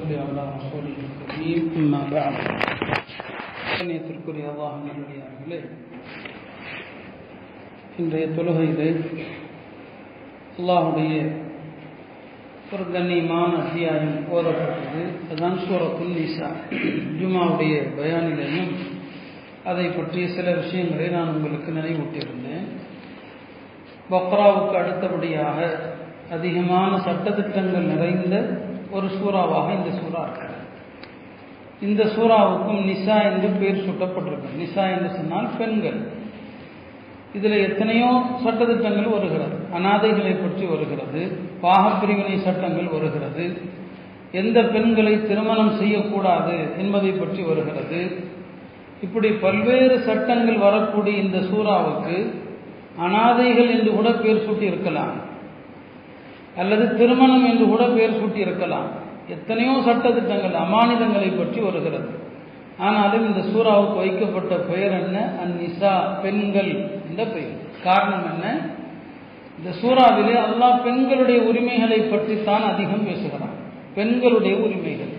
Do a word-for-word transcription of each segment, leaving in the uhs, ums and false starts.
صل على رسوله الكريم أما بعد கண்ணியத்திற்குரிய அல்லாஹ்வின் நல்லடியார்களே, இன்றைய தொழுகையிலே அல்லாஹ்வுடைய ஒரு கண்ணியமான அத்தியாயம் ஓதப்பட்டது. அதுதான் சூரத்துன் நிசா. ஜுமாவுடைய பயானிலையும் அதை பற்றிய சில விஷயங்களை நான் உங்களுக்கு நினைவூட்டியிருந்தேன். பக்ராவுக்கு அடுத்தபடியாக அதிகமான சட்டத்திட்டங்கள் நிறைந்த ஒரு சூறாவாக இந்த சூறா இருக்கிறது. இந்த சூறாவுக்கும் நிசா என்று பெயர் சூட்டப்பட்டிருக்கு. நிசா என்று சொன்னால் பெண்கள். இதில் எத்தனையோ சட்டத்திட்டங்கள் வருகிறது. அனாதைகளை பற்றி வருகிறது, பாகப்பிரிவினை சட்டங்கள் வருகிறது, எந்த பெண்களை திருமணம் செய்யக்கூடாது என்பதை பற்றி வருகிறது. இப்படி பல்வேறு சட்டங்கள் வரக்கூடிய இந்த சூறாவுக்கு அனாதைகள் என்று கூட பெயர் சூட்டி இருக்கலாம், அல்லது திருமணம் என்று கூட பெயர் சூட்டி இருக்கலாம். எத்தனையோ சட்டத்திட்டங்கள் அமானிதங்களை பற்றி வருகிறது. ஆனாலும் இந்த சூறாவுக்கு வைக்கப்பட்ட பெயர் என்ன? அந்நிசா, பெண்கள் என்ற பெயர். காரணம் என்ன? இந்த சூறாவிலே அல்லாஹ் பெண்களுடைய உரிமைகளை பற்றி தான் அதிகம் பேசுகிறான். பெண்களுடைய உரிமைகள்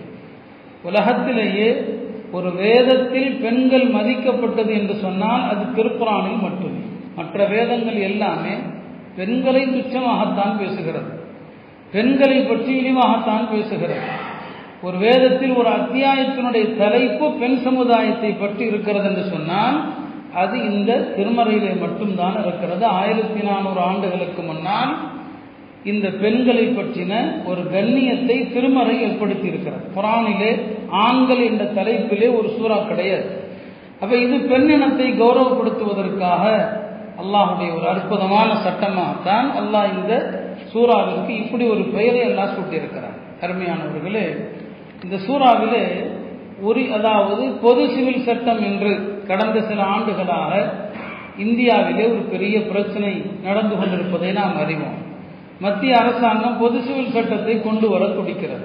உலகத்திலேயே ஒரு வேதத்தில் பெண்கள் மதிக்கப்பட்டது என்று சொன்னால் அது திருக்குரானில் மட்டுமே. மற்ற வேதங்கள் எல்லாமே பெண்களை துச்சமாகத்தான் பேசுகிறது, பெண்களை பற்றி இழிவாகத்தான் பேசுகிறது. ஒரு வேதத்தில் ஒரு அத்தியாயத்தினுடைய தலைப்பு பெண் சமுதாயத்தை பற்றி இருக்கிறது என்று சொன்னால் அது இந்த திருமறையிலே மட்டும்தான் இருக்கிறது. ஆயிரத்தி நானூறு ஆண்டுகளுக்கு முன்னால் இந்த பெண்களை பற்றின ஒரு கண்ணியத்தை திருமறை ஏற்படுத்தி இருக்கிறது. குர்ஆனிலே ஆண்கள் என்ற தலைப்பிலே ஒரு சூறா கிடையாது. அப்ப இது பெண்ணினத்தை கௌரவப்படுத்துவதற்காக அல்லாஹுடைய ஒரு அற்புதமான சட்டமாகத்தான் அல்லாஹ் இந்த சூறாவிற்கு இப்படி ஒரு பெயரை அல்லாஹ் சூட்டியிருக்கிறார். அருமையானவர்களே, இந்த சூறாவிலே ஒரு அதாவது பொது சிவில் சட்டம் என்று கடந்த சில ஆண்டுகளாக இந்தியாவிலே ஒரு பெரிய பிரச்சனை நடந்து கொண்டிருப்பதை நாம் அறிவோம். மத்திய அரசாங்கம் பொது சிவில் சட்டத்தை கொண்டு வர துடிக்கிறது.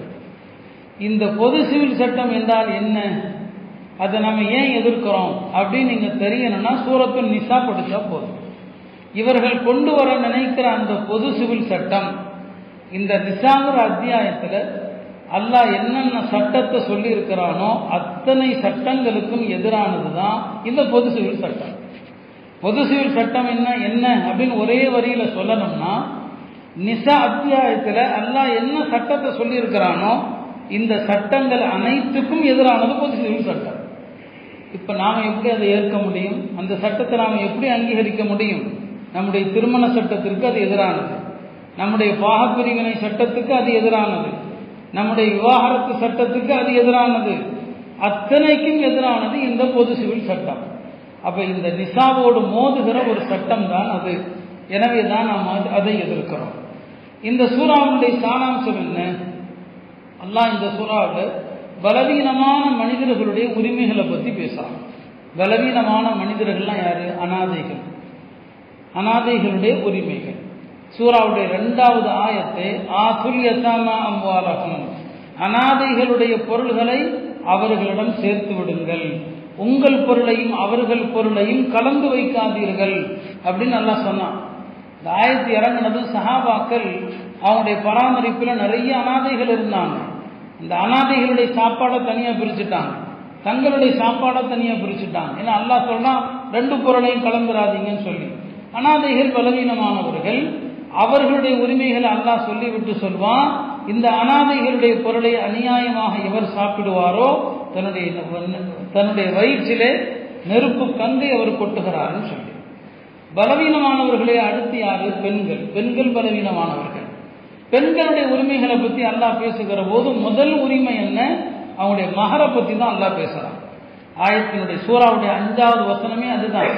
இந்த பொது சிவில் சட்டம் என்றால் என்ன, அதை நம்ம ஏன் எதிர்க்கிறோம் அப்படின்னு நீங்க தெரியணும்னா சூரத்துன் நிசா படிச்சா போதும். இவர்கள் கொண்டு வர நினைக்கிற அந்த பொது சிவில் சட்டம் இந்த நிசாங்கிற அத்தியாயத்தில் அல்லாஹ் என்னென்ன சட்டத்தை சொல்லி இருக்கிறானோ அத்தனை சட்டங்களுக்கும் எதிரானது தான் இந்த பொது சிவில் சட்டம். பொது சிவில் சட்டம் என்ன என்ன அப்படின்னு ஒரே வரியில சொல்லணும்னா, நிசா அத்தியாயத்தில் அல்லாஹ் என்ன சட்டத்தை சொல்லி இருக்கிறானோ இந்த சட்டங்கள் அனைத்துக்கும் எதிரானது பொது சிவில் சட்டம். இப்ப நாம எப்படி அதை ஏற்க முடியும்? அந்த சட்டத்தை நாம எப்படி அங்கீகரிக்க முடியும்? நம்முடைய திருமண சட்டத்திற்கு அது எதிரானது, நம்முடைய பாகப்பிரிவினை சட்டத்துக்கு அது எதிரானது, நம்முடைய விவாகரத்து சட்டத்துக்கு அது எதிரானது, அத்தனைக்கும் எதிரானது இந்த பொது சிவில் சட்டம். அப்ப இந்த நிசாவோடு மோதுகிற ஒரு சட்டம் தான் அது. எனவே தான் நாம் அதை எதிர்க்கிறோம். இந்த சூறாவுடைய சாராம்சம் என்ன? அல்லாஹ் இந்த சூறாவில் பலவீனமான மனிதர்களுடைய உரிமைகளை பற்றி பேசுறாங்க. பலவீனமான மனிதர்கள்லாம் யாரு? அனாதைகள். அனாதைகளுடைய உரிமைகள். சூறாவுடைய இரண்டாவது ஆயத்தை ஆதுல் யதாமா அம்வாலஹும், அனாதைகளுடைய பொருள்களை அவர்களிடம் சேர்த்து விடுங்கள், உங்கள் பொருளையும் அவர்கள் பொருளையும் கலந்து வைக்காதீர்கள் அப்படின்னு அல்லாஹ் சொன்னான். இந்த ஆயத்து இறங்கினது சஹாபாக்கள் அவங்களுடைய பராமரிப்பில் நிறைய அனாதைகள் இருந்தாங்க. இந்த அனாதைகளுடைய சாப்பாடை தனியா பிரிச்சுட்டாங்க, தங்களுடைய சாப்பாடை தனியா பிரிச்சுட்டாங்க. ஏன்னா அல்லாஹ் சொன்னா ரெண்டு பொருளையும் கலந்துராதீங்கன்னு சொல்லி. அனாதைகள் பலவீனமானவர்கள், அவர்களுடைய உரிமைகளை அல்லாஹ் சொல்லிவிட்டு சொல்வான், இந்த அனாதைகளுடைய பொருளை அநியாயமாக எவர் சாப்பிடுவாரோ தன்னுடைய தன்னுடைய வயிற்றிலே நெருப்பு கங்கை அவர் கொட்டுகிறார்னு சொல்லி. பலவீனமானவர்களே அடுத்து யாரு? பெண்கள். பெண்கள் பலவீனமானவர்கள். பெண்களுடைய உரிமைகளை பற்றி அல்லாஹ் பேசுகிற போது முதல் உரிமை என்ன? அவங்களுடைய மகரை பற்றி தான் அல்லாஹ் பேசுறான். ஆயத்தினுடைய சூறாவுடைய அஞ்சாவது வசனமே அதுதான்.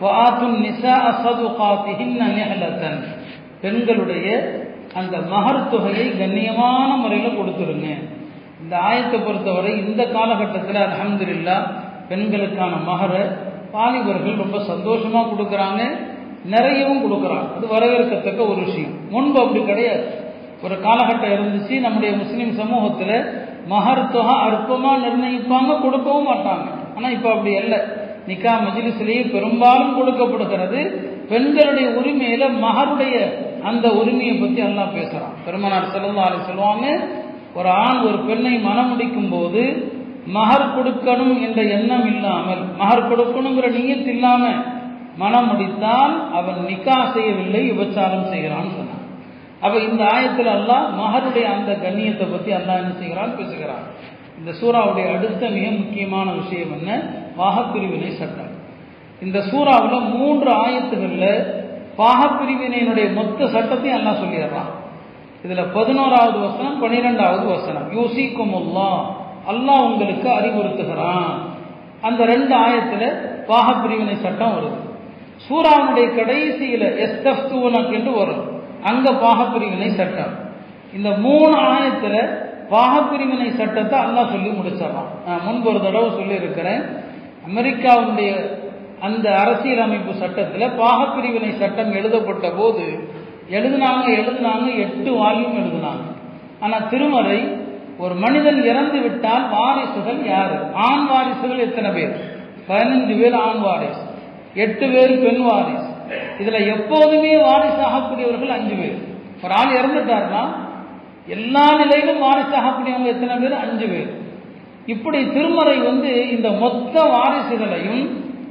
பெண்களுடைய அந்த மகர் தொகையை கண்ணியமான முறையில் கொடுத்துருங்க. இந்த ஆயத்தை பொறுத்தவரை இந்த காலகட்டத்தில் அல்ஹம்துலில்லாஹ் பெண்களுக்கான மகரை வாலிபர்கள் ரொம்ப சந்தோஷமா கொடுக்குறாங்க, நிறையவும் கொடுக்குறாங்க. அது வரவேற்கத்தக்க ஒரு விஷயம். முன்பு அப்படி கிடையாது. ஒரு காலகட்டம் இருந்துச்சு நம்முடைய முஸ்லிம் சமூகத்தில் மகர் தொகை அற்பமா நிர்ணயிப்பாங்க, கொடுக்கவும் மாட்டாங்க. ஆனால் இப்போ அப்படி அல்ல. நிக்கா மஜ்லிஸ்லேயே பெரும்பாலும் கொடுக்கப்படுகிறது. பெண்களுடைய உரிமையில மகருடைய அந்த உரிமையை பற்றி அல்லாஹ் பேசுறான். பெருமானார் ஸல்லல்லாஹு அலைஹி சொல்லுவாங்க, ஒரு ஆண் ஒரு பெண்ணை மணமுடிக்கும் போது மகர் கொடுக்கணும் என்ற எண்ணம் இல்லாமல், மகர் கொடுக்கணுங்கிற நியத் இல்லாம மனம் முடித்தால் அவன் நிக்கா செய்யவில்லை, விபச்சாரம் செய்கிறான்னு சொன்னான். அப்ப இந்த ஆயத்தில் அல்லாஹ் மகருடைய அந்த கண்ணியத்தை பத்தி அல்லாஹ் என்ன செய்கிறான், பேசுகிறான். இந்த சூறாவுடைய அடுத்த மிக முக்கியமான விஷயம் என்ன, பாகப்பிரிவினை சட்டம். இந்த சூறாவில் மூன்று ஆயத்துகள்ல பாகப்பிரிவினையினுடைய மொத்த சட்டத்தையும் அல்லாஹ் சொல்லிடுறான். இதுல பதினோராவது வசனம், பனிரெண்டாவது வசனம், யூசிக்குமுல்லாஹ், அல்லாஹ் உங்களுக்கு அறிவுறுத்துகிறான். அந்த ரெண்டு ஆயத்துல பாகப்பிரிவினை சட்டம் வருது. சூறாவுடைய கடைசியில எஸ்தஃப்தூனக் என்று வரும், அங்க பாகப்பிரிவினை சட்டம். இந்த மூணு ஆயத்துல பாகப்பிரிவினை சட்டத்தை அல்லாஹ் சொல்லி முடிச்சிடறான். நான் முன்பு ஒரு தடவை சொல்லி இருக்கிறேன், அமெரிக்காவுடைய அந்த அரசியல் அமைப்பு சட்டத்தில் பாகப்பிரிவினை சட்டம் எழுதப்பட்ட போது எழுதினாங்க எழுதினாங்க எட்டு வால்யூம் எழுதினாங்க. ஆனால் திருமறை ஒரு மனிதன் இறந்து விட்டால் வாரிசுகள் யாரு, ஆண் வாரிசுகள் எத்தனை பேர், பதினஞ்சு பேர் ஆண் வாரிசு, எட்டு பேர் பெண் வாரிசு. இதுல எப்போதுமே வாரிசாகக்கூடியவர்கள் அஞ்சு பேர். ஒரு ஆள் இறந்துட்டார்னா எல்லா நிலையிலும் வாரிசாகக்கூடியவங்க எத்தனை பேர், அஞ்சு பேர். இப்படி திருமறை வந்து இந்த மொத்த வாரிசுகளையும்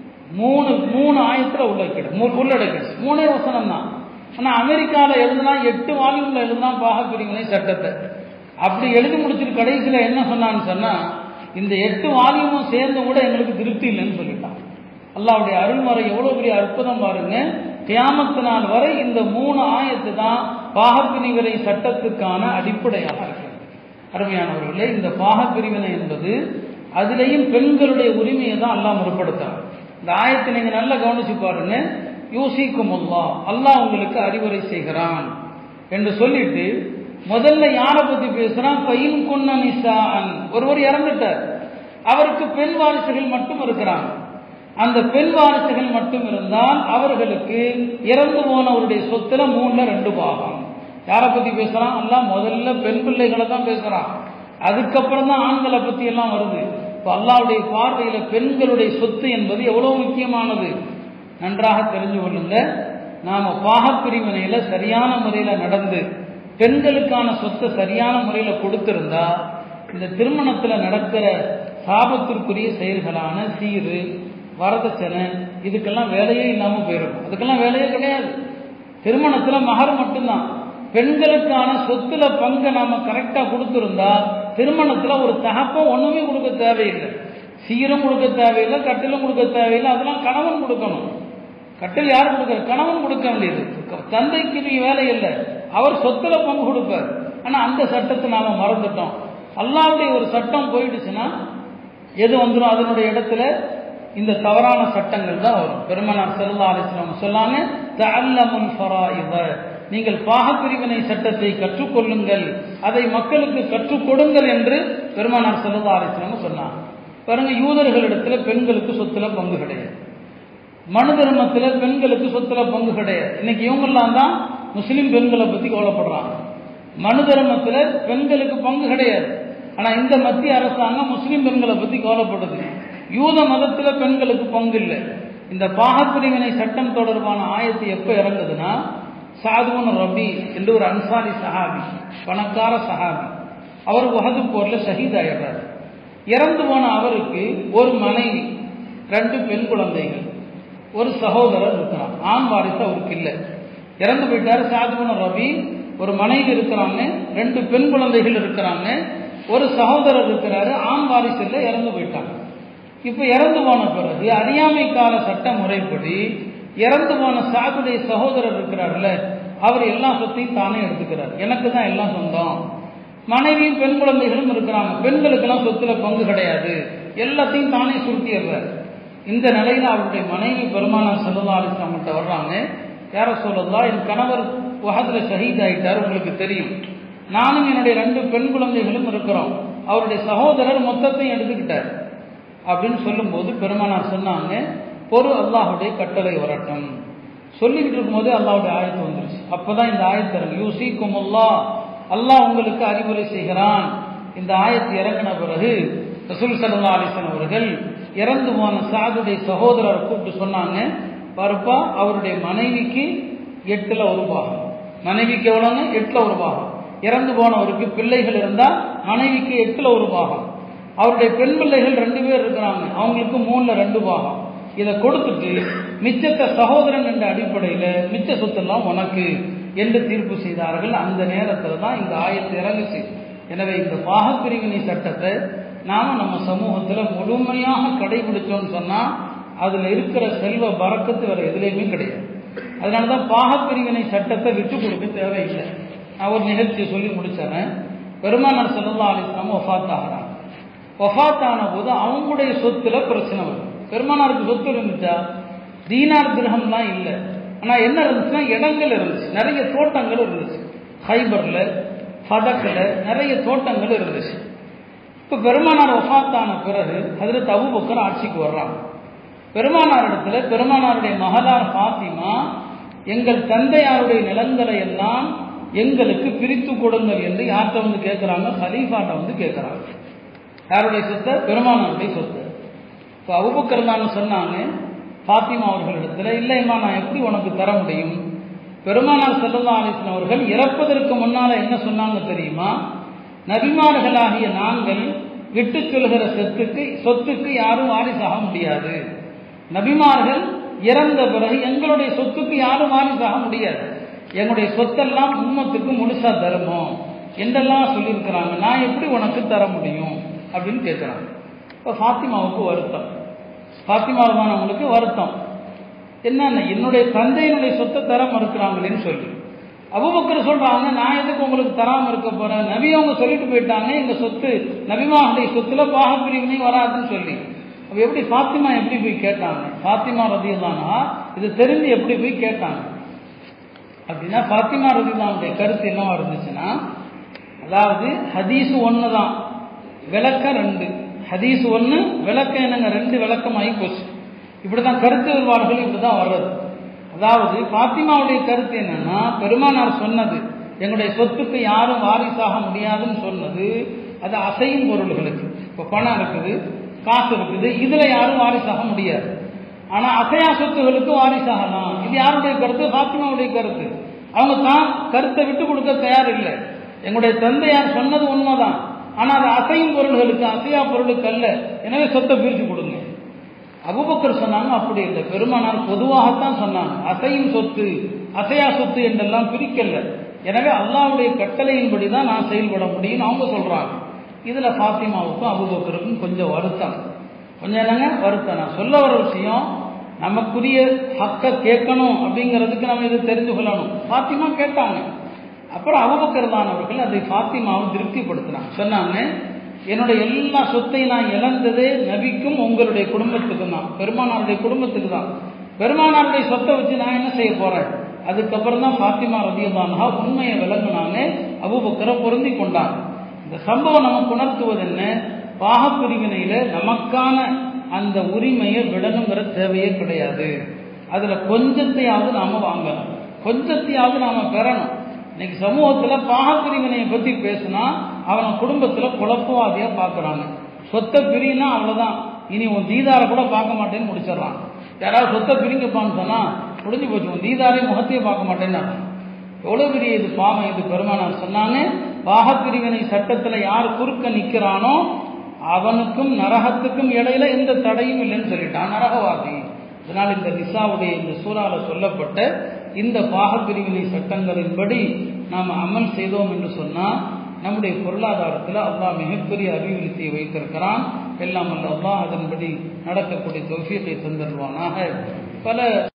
மூணு மூணு ஆயத்துல உள்ளடக்கிடு உள்ளடக்கிடுச்சு மூணே வசனம் தான். ஆனா அமெரிக்காவில் எழுதுனா எட்டு வால்யூம்ல எழுதுனா பாகப்பிரிவினை சட்டத்தை. அப்படி எழுதி முடிச்சுட்டு கடைசியில என்ன சொன்னான்னு சொன்னா, இந்த எட்டு வால்யூமும் சேர்ந்து கூட எங்களுக்கு திருப்தி இல்லைன்னு சொல்லிட்டான். அல்லாஹ்வுடைய அருள்முறை எவ்வளவு பெரிய அற்புதம் பாருங்க. கியாமத்து நாள் வரை இந்த மூணு ஆயத்து தான் பாகப்பிரிவினை சட்டத்துக்கான அடிப்படையாக இருக்கிறது. அருமையானவர்களே, இந்த பாகப்பிரிவினை என்பது அதிலேயும் பெண்களுடைய உரிமையை தான் அல்லாஹ் முற்படுத்தார். இந்த ஆயத்தை நீங்க நல்லா கவனிச்சு பாருங்க. யூசிக்குமுல்லாஹ், அல்லாஹ் உங்களுக்கு அறிவுரை செய்கிறான் என்று சொல்லிட்டு முதல்ல யாரை பத்தி பேசுறான், பையின் குன்ன நிசாஅன், ஒருவர் இறந்துட்டார், அவருக்கு பெண் வாரிசுகள் மட்டும் இருக்கிறாங்க. அந்த பெண் வாரிசுகள் மட்டும் இருந்தால் அவர்களுக்கு இறந்து போனவருடைய சொத்துல மூணுல ரெண்டு பாகம். யாரை பத்தி பேசுறான், அல்லாஹ் முதல்ல பெண் பிள்ளைகளை தான் பேசுறான், அதுக்கப்புறம் தான் ஆண்களை பத்தி எல்லாம் வருது. இப்போ அல்லாஹ்வுடைய பார்வையில பெண்களுடைய சொத்து என்பது எவ்வளவு முக்கியமானது நன்றாக தெரிஞ்சு கொள்ளுங்க. நாம பாகப்பிரிவினையில சரியான முறையில நடந்து பெண்களுக்கான சொத்தை சரியான முறையில கொடுத்திருந்தா இந்த திருமணத்துல நடக்கிற சாபத்திற்குரிய செயல்களான சீரு வரதட்சணை இதுக்கெல்லாம் வேலையே இல்லாம போயிடும். அதுக்கெல்லாம் வேலையே கிடையாது. திருமணத்துல மகர் மட்டும்தான். பெண்களுக்கான சொத்துல பங்கு நாம கரெக்டா கொடுத்திருந்தா திருமணத்துல ஒரு தகப்பம் ஒண்ணுமே கொடுக்க தேவையில்லை, சீரும் கொடுக்க தேவையில்லை, கட்டிலும் கொடுக்க தேவையில்லை. அதெல்லாம் கணவன் கொடுக்கணும். கட்டில் யார் கொடுக்க, கணவன் கொடுக்க வேண்டியது. தந்தைக்கு நீ வேலை இல்லை, அவர் சொத்துல பங்கு கொடுப்பார். ஆனா அந்த சட்டத்தை நாம மறந்துட்டோம். அல்லாஹ்வுடைய ஒரு சட்டம் போயிடுச்சுன்னா எது வந்துடும், அதனுடைய இடத்துல இந்த தவறான சட்டங்கள் தான் வரும். பெருமானார் ஸல்லல்லாஹு அலைஹி வஸல்லம் சொன்னாங்க, தஅல்லமுல் ஃபராயித, நீங்கள் பாகப்பிரிவினை சட்டத்தை கற்றுக்கொள்ளுங்கள், அதை மக்களுக்கு கற்றுக் கொடுங்கள் என்று பெருமானார் ஸல்லல்லாஹு அலைஹி வஸல்லம் சொன்னாங்க. பாருங்க, யூதர்களிடத்துல பெண்களுக்கு சொத்துல பங்கு கிடையாது, மனு தர்மத்துல பெண்களுக்கு சொத்துல பங்கு கிடையாது. இன்னைக்கு இவங்கெல்லாம் தான் முஸ்லிம் பெண்களை பத்தி கவலைப்படுறாங்க. மனு தர்மத்துல பெண்களுக்கு பங்கு கிடையாது. ஆனா இந்த மத்திய அரசாங்கம் முஸ்லிம் பெண்களை பத்தி கவலைப்படுது. யூத மதத்துல பெண்களுக்கு பங்கு இல்லை. இந்த பாகப்பிரிவினை சட்டம் தொடர்பான ஆயத்து எப்ப இறங்குதுன்னா, சாதுன் ரபி என்று ஒரு அன்சாரி சஹாபி, பணக்கார சஹாபி, அவர் உஹது போர்ல ஷஹீத் ஆயிடுறாரு. இறந்து போன அவருக்கு ஒரு மனைவி, ரெண்டு பெண் குழந்தைகள், ஒரு சகோதரர் இருக்கிறார். ஆண் வாரிசு அவருக்கு இல்லை, இறந்து போயிட்டாரு. சாதுன் ரபி ஒரு மனைவி இருக்கிறாங்க, ரெண்டு பெண் குழந்தைகள் இருக்கிறாங்க, ஒரு சகோதரர் இருக்கிறாரு, ஆண் வாரிசு இல்லை, இறந்து போயிட்டாங்க. இப்ப இறந்து போன பிறகு அறியாமை கால சட்ட முறைப்படி இறந்து போன சாதுடைய சகோதரர் இருக்கிறார்ல, அவர் எல்லா சொத்தையும் தானே எடுத்துக்கிறார். எனக்கு தான் எல்லாம் சொந்தம். மனைவியும் பெண் குழந்தைகளும் இருக்கிறாங்க, பெண்களுக்கெல்லாம் சொத்துல பங்கு கிடையாது, எல்லாத்தையும் தானே சுருட்டிடுறார். இந்த நிலையில அவருடைய மனைவி பெருமானார் ஸல்லல்லாஹு அலைஹி வஸல்லம் கிட்ட வர்றாங்க. யார சொல்லலாம், என் கணவர் உஹதுல ஷஹீத் ஆயிட்டார், உங்களுக்கு தெரியும், நானும் என்னுடைய ரெண்டு பெண் குழந்தைகளும் இருக்கிறோம், அவருடைய சகோதரர் மொத்தத்தையும் எடுத்துக்கிட்டார் அப்படின்னு சொல்லும் போது பெருமானார் சொன்னாங்க, பொறு, அல்லாஹுடைய கட்டளை வரட்டும். சொல்லிக்கிட்டு இருக்கும் போதே அல்லாஹுடைய ஆயத்து வந்துருச்சு. அப்பதான் இந்த ஆயத்து இறங்கு, யூசிக்குமுல்லாஹ், அல்லாஹ் உங்களுக்கு அறிவுரை செய்கிறான். இந்த ஆயத்து இறங்கின பிறகு ரசூல் ஸல்லல்லாஹு அலைஹி வஸல்லம் அவர்கள் இறந்து போன சாதுடைய சகோதரரை கூப்பிட்டு சொன்னாங்க, பாருப்பா, அவருடைய மனைவிக்கு எட்டுல ஒரு பாகம், மனைவிக்கு எவ்வளவுன்னு எட்டுல ஒரு பாகம், இறந்து போனவருக்கு பிள்ளைகள் இருந்தால் மனைவிக்கு எட்டுல ஒரு பாகம், அவருடைய பெண் பிள்ளைகள் ரெண்டு பேர் இருக்கிறாங்க, அவங்களுக்கு மூணுல ரெண்டு பாகம். இதை கொடுத்துட்டு மிச்சத்தை சகோதரன் என்ற அடிப்படையில் மிச்ச சொத்தெல்லாம் உனக்கு என்று தீர்ப்பு செய்தார்கள். அந்த நேரத்தில் தான் இந்த ஆயத்து இறங்குச்சு. எனவே இந்த பாகப்பிரிவினை சட்டத்தை நாம நம்ம சமூகத்தில் முழுமையாக கடைபிடிச்சோம்னு சொன்னால் அதில் இருக்கிற செல்வ பறக்கத்து வேற எதுலேயுமே கிடையாது. அதனால தான் பாகப்பிரிவினை சட்டத்தை விட்டு கொடுக்க தேவையில்லை. நான் ஒரு நிகழ்ச்சியை சொல்லி முடிச்சேன். பெருமானார் ஸல்லல்லாஹு அலைஹி வஸல்லம் வஃபாத் ஆகிறாங்க. வஃபாத் ஆன போது அவங்களுடைய சொத்துல பிரச்சனை வரும். பெருமானாருக்கு சொத்து இருந்துச்சா? தீனார் திரஹம்லாம் இல்லை. ஆனால் என்ன இருந்துச்சுன்னா இடங்கள் இருந்துச்சு, நிறைய தோட்டங்கள் இருந்துச்சு. ஹைபர்ல ஃபதக்கில் நிறைய தோட்டங்கள் இருந்துச்சு. இப்போ பெருமானார் வஃபாத்தான பிறகு ஹஜ்ரத் அபூபக்கர் ஆட்சிக்கு வர்றாங்க. பெருமானார் இடத்துல பெருமானாருடைய மகளார் ஃபாத்திமா எங்கள் தந்தையாருடைய நிலங்களை எல்லாம் எங்களுக்கு பிரித்து கொடுங்கள் என்று யார்கிட்ட வந்து கேட்குறாங்க? ஹலீஃபாட்ட வந்து கேட்குறாங்க. யாருடைய சொத்தை? பெருமானாருடைய சொத்து. இப்போ அபூபக்கர் தான் சொன்னாங்க ஃபாத்திமா அவர்களிடத்துல, இல்லைம்மா நான் எப்படி உனக்கு தர முடியும்? பெருமானார் ஸல்லல்லாஹு அலைஹி வஸல்லம் அவர்கள் இறப்பதற்கு முன்னால என்ன சொன்னாங்க தெரியுமா? நபிமார்களாகிய நாங்கள் விட்டு சொல்கிற சொத்துக்கு சொத்துக்கு யாரும் வாரிசாக முடியாது. நபிமார்கள் இறந்த பிறகு எங்களுடைய சொத்துக்கு யாரும் வாரிசாக முடியாது. எங்களுடைய சொத்தெல்லாம் உம்மத்துக்கு முழுசா தருமோம் என்றெல்லாம் சொல்லியிருக்கிறாங்க. நான் எப்படி உனக்கு தர முடியும் அப்படின்னு கேட்குறாங்க. இப்போ ஃபாத்திமாவுக்கு வருத்தம், ஃபாத்திமாவானவங்களுக்கு வருத்தம். என்னன்னா என்னுடைய தந்தையினுடைய சொத்தை தர மறுக்கிறாங்களேன்னு சொல்லி அபூபக்கர் சொல்றாங்க, நான் எதுக்கு உங்களுக்கு தராம இருக்க போறேன்? நபி அவங்க சொல்லிட்டு போயிட்டாங்க எங்க சொத்து நபிமாவுடைய சொத்துல பாகப்பிரிவினை வராதுன்னு சொல்லி. அப்ப எப்படி ஃபாத்திமா எப்படி போய் கேட்டாங்க? ஃபாத்திமா ரலியல்லாஹு இது தெரிஞ்சு எப்படி போய் கேட்டாங்க அப்படின்னா, ஃபாத்திமா ரலியல்லாஹுடைய கருத்து என்னவா இருந்துச்சுன்னா, அதாவது ஹதீஸ் ஒன்று தான், விளக்கம் ரெண்டு. ஹதீஸ் ஒன்று, விளக்கம் என்னங்க ரெண்டு, விளக்கம் ஆகி போச்சு. இப்படிதான் கருத்து வேறுபாடுகள் இப்படிதான் வர்றது. அதாவது ஃபாத்திமாவுடைய கருத்து என்னன்னா, பெருமானார் சொன்னது எங்களுடைய சொத்துக்கு யாரும் வாரிசாக முடியாதுன்னு சொன்னது அது அசையும் பொருள்களுக்கு. இப்போ பணம் இருக்குது, காசு இருக்குது, இதுல யாரும் வாரிசாக முடியாது. ஆனா அசையா சொத்துகளுக்கு வாரிசாகலாம். இது யாருடைய கருத்து? ஃபாத்திமாவுடைய கருத்து. அவங்க தான் கருத்தை விட்டு கொடுக்க தயார் இல்லை. எங்களுடைய தந்தையார் சொன்னது உண்மைதான், ஆனா அது அசையும் பொருள்களுக்கு அசையா பொருளுக்கு அல்ல, எனவே சொத்தை பிரித்து கொடுங்க. அபூபக்கர் சொன்னாங்க அப்படி இல்லை, பெருமானார் பொதுவாகத்தான் சொன்னாங்க, அசையும் சொத்து அசையா சொத்து என்றெல்லாம் பிரிக்கல. எனவே அல்லாஹ்வுடைய கட்டளையின்படி தான் நான் செயல்பட முடியும் அவங்க சொல்றாங்க. இதுல ஃபாத்திமாவுக்கும் அபூபக்கருக்கும் கொஞ்சம் வருத்தம், கொஞ்சம் என்னங்க வருத்தம். நான் சொல்ல வர விஷயம், நமக்குரிய ஹக்க கேட்கணும் அப்படிங்கிறதுக்கு நம்ம இதை தெரிந்து கொள்ளணும். ஃபாத்திமா கேட்டாங்க. அப்புறம் அபூபக்கர் தான் அவர்கள் அதை ஃபாத்திமாவை திருப்திப்படுத்தினாங்க. சொன்னாங்க, என்னுடைய எல்லா சொத்தையும் நான் இழந்ததே நபிக்கும் உங்களுடைய குடும்பத்துக்கும் தான், பெருமானாருடைய குடும்பத்துக்கு தான். பெருமானாருடைய சொத்தை வச்சு நான் என்ன செய்ய போறேன்? அதுக்கப்புறம் தான் ஃபாத்திமா ரலியல்லாஹு அன்ஹா உண்மையை விளங்குனாங்க, அபூபக்கரை பொருந்தி கொண்டாங்க. இந்த சம்பவம் நமக்கு உணர்த்துவது என்ன? பாகப்பிரிவினையில நமக்கான அந்த உரிமையை விடணுங்கிற தேவையே கிடையாது. அதுல கொஞ்சத்தையாவது நாம வாங்கணும், கொஞ்சத்தையாவது நாம பெறணும். இன்னைக்கு சமூகத்துல பாகப்பிரிவினையை பத்தி பேசினா அவனை குடும்பத்துல குழப்பவாதியா பாக்குறாங்க. சொத்தை பிரினா அவ்வளவுதான், இனி உன் தீதார கூட பார்க்க மாட்டேன்னு முடிச்சிடறான். யாராவது சொத்தை பிரிங்கப்பான்னு சொன்னா முடிஞ்சு போச்சு, உன் தீதாரை முகத்தையே பார்க்க மாட்டேன்னு. எவ்வளவு பெரிய இது பாவம் இது. பெருமானார் சொன்னாங்க, பாகப்பிரிவினை சட்டத்துல யார் குறுக்க நிக்கிறானோ அவனுக்கும் நரகத்துக்கும் இடையில எந்த தடையும் இல்லைன்னு சொல்லிட்டான், நரகவாதி. அதனால் இந்த நிசாவுடைய இந்த சூறால சொல்லப்பட்ட இந்த பாகப்பிரிவினை சட்டங்களின்படி நாம் அமல் செய்தோம் என்று சொன்னால் நம்முடைய பொருளாதாரத்தில் அல்லாஹ் மிகப்பெரிய அபிவிருத்தியை வைத்திருக்கிறான். எல்லாம் அல்ல அல்லாஹ் அதன்படி நடக்கக்கூடிய தௌஃபீகை தந்தருவானாக. பல